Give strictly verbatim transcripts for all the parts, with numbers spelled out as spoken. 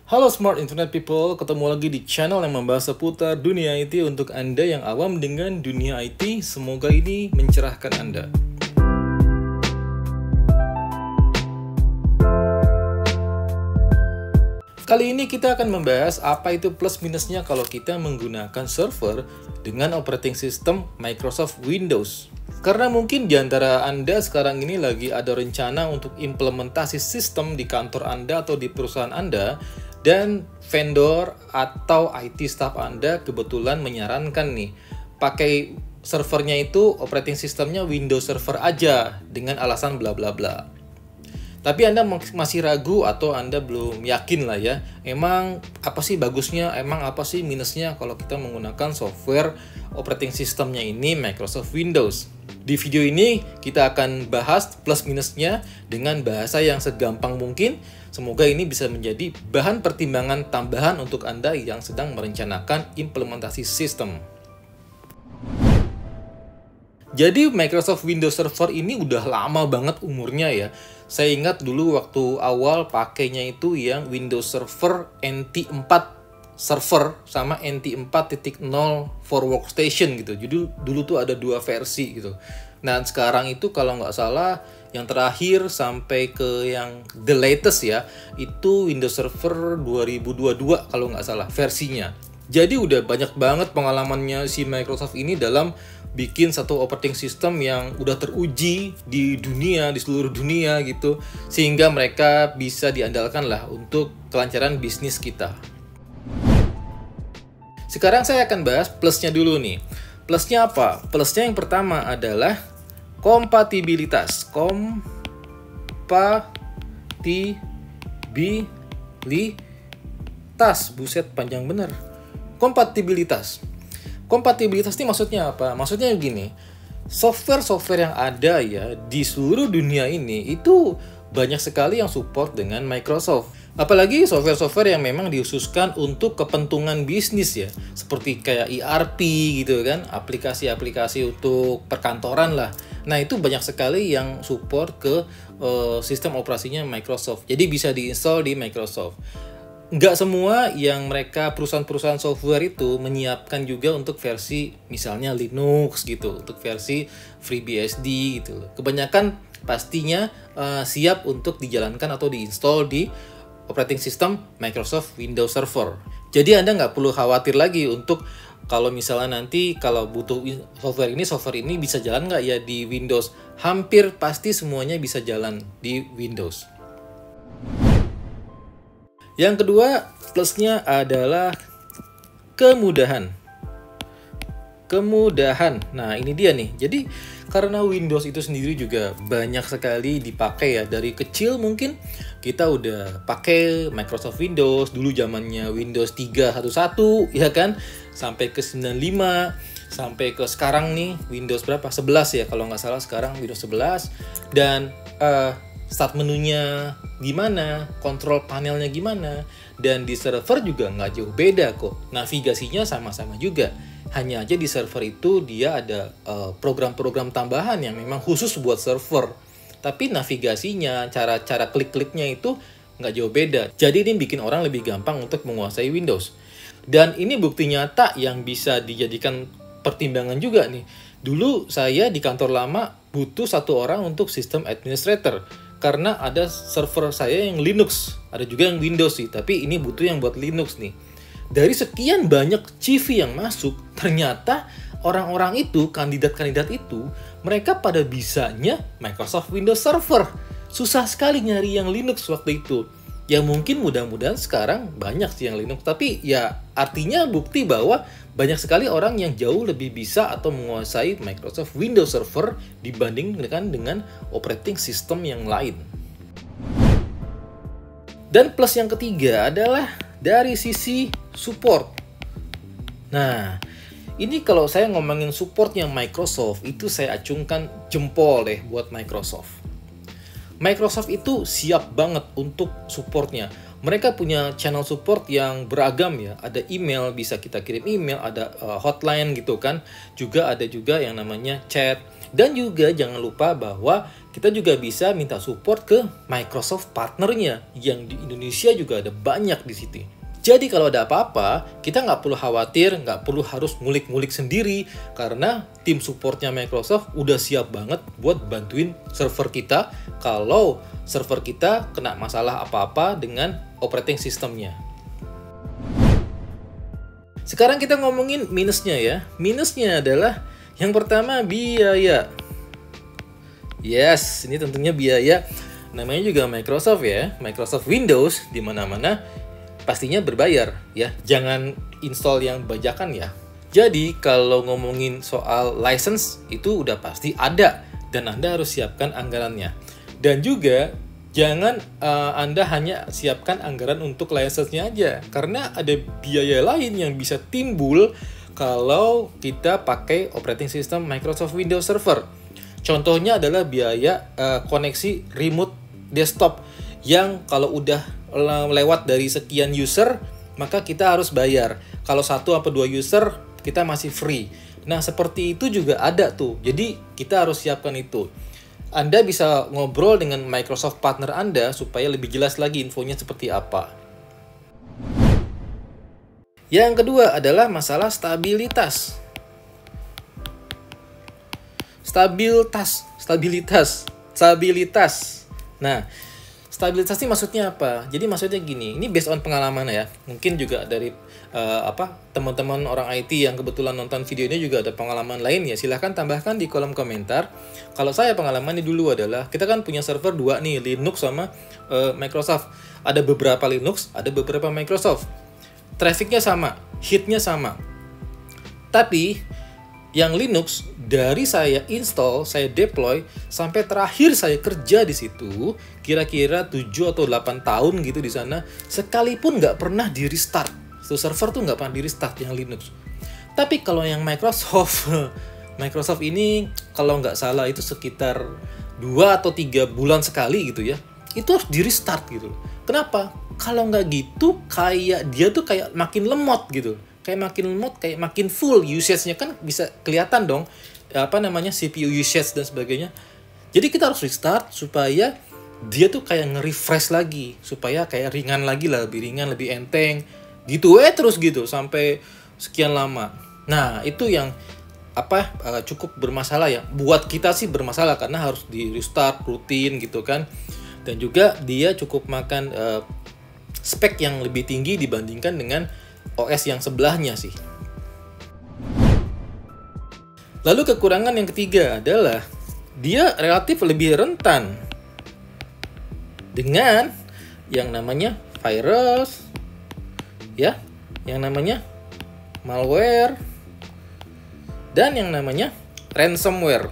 Halo Smart Internet People, ketemu lagi di channel yang membahas seputar dunia I T untuk Anda yang awam dengan dunia I T. Semoga ini mencerahkan Anda. Kali ini kita akan membahas apa itu plus minusnya kalau kita menggunakan server dengan operating system Microsoft Windows. Karena mungkin di antara Anda sekarang ini lagi ada rencana untuk implementasi sistem di kantor Anda atau di perusahaan Anda, dan vendor atau I T staff Anda kebetulan menyarankan nih, pakai servernya itu operating sistemnya Windows Server aja dengan alasan bla bla bla. Tapi Anda masih ragu atau Anda belum yakin lah ya, emang apa sih bagusnya, emang apa sih minusnya kalau kita menggunakan software operating systemnya ini Microsoft Windows. Di video ini kita akan bahas plus minusnya dengan bahasa yang segampang mungkin. Semoga ini bisa menjadi bahan pertimbangan tambahan untuk Anda yang sedang merencanakan implementasi sistem. Jadi Microsoft Windows Server ini udah lama banget umurnya ya. Saya ingat dulu waktu awal pakainya itu yang Windows Server N T empat Server sama N T empat titik nol for Workstation gitu. Jadi dulu tuh ada dua versi gitu. Nah sekarang itu kalau nggak salah yang terakhir sampai ke yang the latest ya, itu Windows Server dua ribu dua puluh dua kalau nggak salah versinya. Jadi udah banyak banget pengalamannya si Microsoft ini dalam bikin satu operating system yang udah teruji di dunia, di seluruh dunia gitu, sehingga mereka bisa diandalkan lah untuk kelancaran bisnis kita. Sekarang saya akan bahas plusnya dulu nih. Plusnya apa? Plusnya yang pertama adalah kompatibilitas. Kompatibilitas. Buset, panjang bener. Kompatibilitas. Kompatibilitas ini maksudnya apa? Maksudnya gini, software-software yang ada ya di seluruh dunia ini itu banyak sekali yang support dengan Microsoft. Apalagi software-software yang memang dikhususkan untuk kepentingan bisnis ya, seperti kayak E R P gitu kan, aplikasi-aplikasi untuk perkantoran lah. Nah itu banyak sekali yang support ke uh, sistem operasinya Microsoft. Jadi bisa diinstal di Microsoft. Nggak semua yang mereka perusahaan-perusahaan software itu menyiapkan juga untuk versi misalnya Linux gitu, untuk versi FreeBSD gitu. Kebanyakan pastinya uh, siap untuk dijalankan atau diinstal di operating system Microsoft Windows Server. Jadi Anda nggak perlu khawatir lagi untuk kalau misalnya nanti kalau butuh software ini, software ini bisa jalan nggak ya di Windows. Hampir pasti semuanya bisa jalan di Windows. Yang kedua, plusnya adalah kemudahan. Kemudahan. Nah, ini dia nih. Jadi, karena Windows itu sendiri juga banyak sekali dipakai ya. Dari kecil mungkin kita udah pakai Microsoft Windows. Dulu zamannya Windows tiga titik satu, ya kan? Sampai ke sembilan puluh lima. Sampai ke sekarang nih, Windows berapa? sebelas ya, kalau nggak salah sekarang Windows sebelas. Dan uh, start menunya gimana, kontrol panelnya gimana, dan di server juga nggak jauh beda kok. Navigasinya sama-sama juga. Hanya aja di server itu dia ada uh, program-program tambahan yang memang khusus buat server. Tapi navigasinya, cara-cara klik-kliknya itu nggak jauh beda. Jadi ini bikin orang lebih gampang untuk menguasai Windows. Dan ini bukti nyata yang bisa dijadikan pertimbangan juga nih. Dulu saya di kantor lama butuh satu orang untuk sistem administrator. Karena ada server saya yang Linux, ada juga yang Windows sih, tapi ini butuh yang buat Linux nih. Dari sekian banyak C V yang masuk, ternyata orang-orang itu, kandidat-kandidat itu, mereka pada bisanya Microsoft Windows Server. Susah sekali nyari yang Linux waktu itu. Ya mungkin mudah-mudahan sekarang banyak sih yang Linux, tapi ya artinya bukti bahwa banyak sekali orang yang jauh lebih bisa atau menguasai Microsoft Windows Server dibandingkan dengan operating system yang lain. Dan plus yang ketiga adalah dari sisi support. Nah, ini kalau saya ngomongin support yang Microsoft, itu saya acungkan jempol deh buat Microsoft. Microsoft itu siap banget untuk supportnya. Mereka punya channel support yang beragam ya. Ada email, bisa kita kirim email, ada uh, hotline gitu kan. Juga ada juga yang namanya chat. Dan juga jangan lupa bahwa kita juga bisa minta support ke Microsoft partnernya yang di Indonesia juga ada banyak di situ. Jadi kalau ada apa-apa, kita nggak perlu khawatir, nggak perlu harus ngulik-ngulik sendiri, karena tim supportnya Microsoft udah siap banget buat bantuin server kita kalau server kita kena masalah apa-apa dengan operating systemnya. Sekarang kita ngomongin minusnya ya. Minusnya adalah yang pertama biaya. Yes, ini tentunya biaya. Namanya juga Microsoft ya, Microsoft Windows di mana-mana pastinya berbayar ya. Jangan install yang bajakan ya. Jadi kalau ngomongin soal license itu udah pasti ada dan Anda harus siapkan anggarannya. Dan juga jangan uh, Anda hanya siapkan anggaran untuk license-nya aja, karena ada biaya lain yang bisa timbul kalau kita pakai operating system Microsoft Windows Server. Contohnya adalah biaya uh, koneksi remote desktop yang kalau udah lewat dari sekian user, maka kita harus bayar. Kalau satu atau dua user, kita masih free. Nah, seperti itu juga ada tuh. Jadi, kita harus siapkan itu. Anda bisa ngobrol dengan Microsoft partner Anda supaya lebih jelas lagi infonya seperti apa. Yang kedua adalah masalah stabilitas. Stabilitas, stabilitas, stabilitas. Nah, stabilitas ini maksudnya apa? Jadi maksudnya gini, ini based on pengalaman ya. Mungkin juga dari uh, apa teman-teman orang I T yang kebetulan nonton video ini juga ada pengalaman lain ya. Silahkan tambahkan di kolom komentar. Kalau saya pengalaman ini dulu adalah, kita kan punya server dua nih, Linux sama uh, Microsoft. Ada beberapa Linux, ada beberapa Microsoft. Trafficnya sama, hitnya sama. Tapi yang Linux dari saya install, saya deploy, sampai terakhir saya kerja di situ, kira-kira tujuh atau delapan tahun gitu di sana, sekalipun nggak pernah di restart. So, server tuh nggak pernah di restart yang Linux. Tapi kalau yang Microsoft, Microsoft ini kalau nggak salah itu sekitar dua atau tiga bulan sekali gitu ya, itu harus di restart gitu. Kenapa? Kalau nggak gitu, kayak dia tuh kayak makin lemot gitu. Kayak makin lemot, kayak makin full usage-nya kan bisa kelihatan dong, apa namanya, C P U usage dan sebagainya. Jadi kita harus restart supaya dia tuh kayak nge-refresh lagi, supaya kayak ringan lagi lah, lebih ringan, lebih enteng gitu eh terus gitu sampai sekian lama. Nah, itu yang apa uh, cukup bermasalah ya. Buat kita sih bermasalah karena harus di restart rutin gitu kan. Dan juga dia cukup makan uh, spek yang lebih tinggi dibandingkan dengan O S yang sebelahnya sih. Lalu kekurangan yang ketiga adalah dia relatif lebih rentan dengan yang namanya virus, ya, yang namanya malware, dan yang namanya ransomware.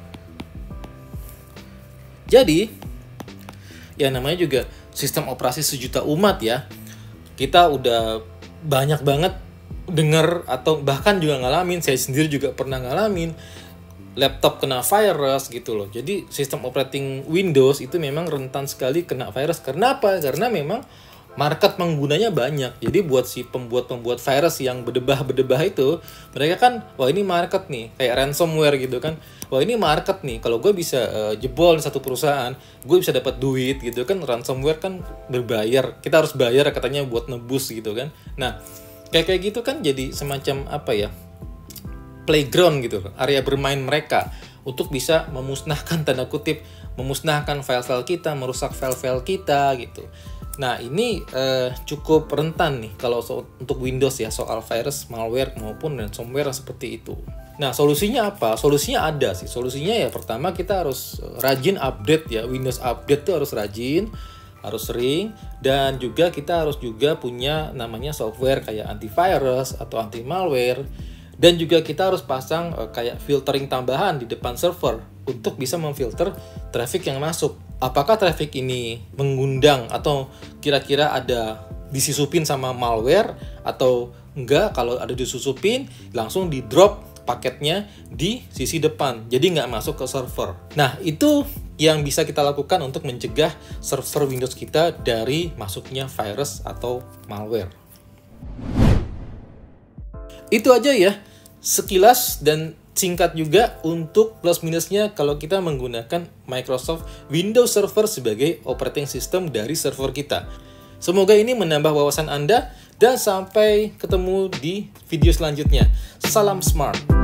Jadi, yang namanya juga sistem operasi sejuta umat ya. Kita udah banyak banget dengar atau bahkan juga ngalamin, saya sendiri juga pernah ngalamin laptop kena virus gitu loh. Jadi sistem operating Windows itu memang rentan sekali kena virus. Karena apa? Karena memang market penggunanya banyak. Jadi buat si pembuat-pembuat virus yang berdebah-berdebah itu, mereka kan, wah ini market nih, kayak ransomware gitu kan. Wah ini market nih, kalau gue bisa uh, jebol di satu perusahaan, gue bisa dapat duit gitu kan. Ransomware kan berbayar, kita harus bayar katanya buat nebus gitu kan. Nah, kayak kayak gitu kan jadi semacam apa ya, playground gitu, area bermain mereka untuk bisa memusnahkan, tanda kutip, memusnahkan file-file kita, merusak file-file kita gitu. Nah, ini eh, cukup rentan nih kalau so untuk Windows ya, soal virus, malware maupun ransomware seperti itu. Nah, solusinya apa? Solusinya ada sih. Solusinya ya pertama kita harus rajin update ya. Windows update tuh harus rajin, harus sering, dan juga kita harus juga punya namanya software kayak antivirus atau anti malware. Dan juga kita harus pasang uh, kayak filtering tambahan di depan server untuk bisa memfilter traffic yang masuk. Apakah traffic ini mengundang atau kira-kira ada disusupin sama malware atau enggak? Kalau ada disusupin, langsung di drop paketnya di sisi depan, jadi nggak masuk ke server. Nah, itu yang bisa kita lakukan untuk mencegah server Windows kita dari masuknya virus atau malware. Itu aja ya, sekilas dan singkat juga untuk plus minusnya kalau kita menggunakan Microsoft Windows Server sebagai operating system dari server kita. Semoga ini menambah wawasan Anda dan sampai ketemu di video selanjutnya. Salam smart.